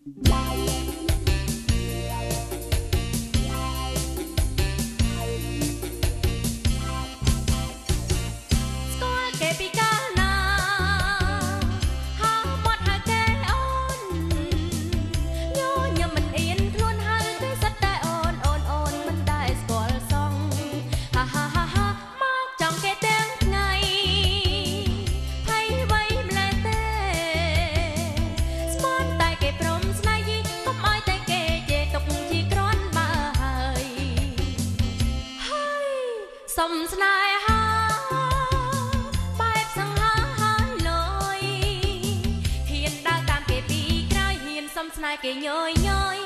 សំស្នេហាបែបសង្ហាហើយលយហ៊ានដើរតាមគេពីក្រោយហ៊ានសំស្នេហ៍គេញយញយ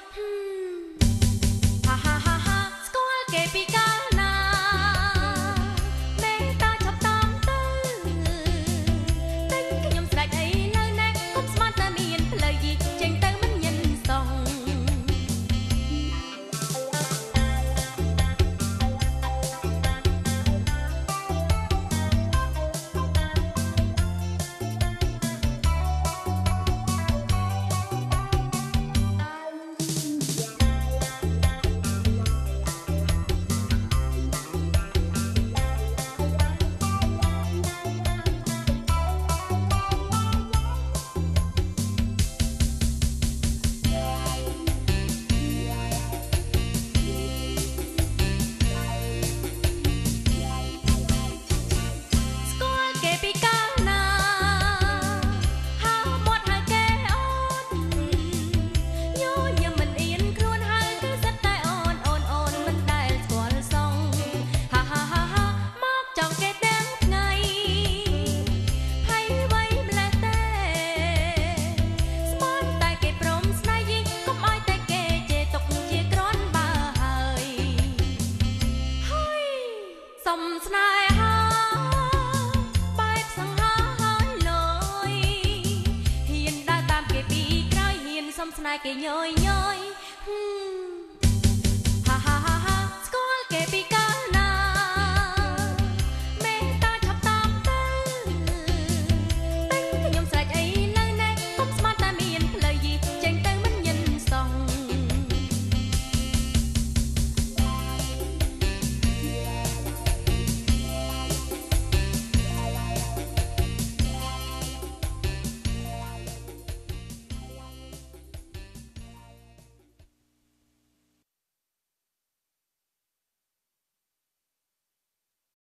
ហាហាហាហាស្គាល់គេពីកាលណាមេតាចាប់តាមទៅទិញខ្ញុំស្រេចអីនៅណែកុំស្មានតែមានផ្លូវយីចេញទៅមិនញិនសងសំស្នេហាបែបសង្ហាហើយលយហ៊ានដើរតាមគេពីក្រោយហ៊ានសំស្នេហ៍គេញយញយ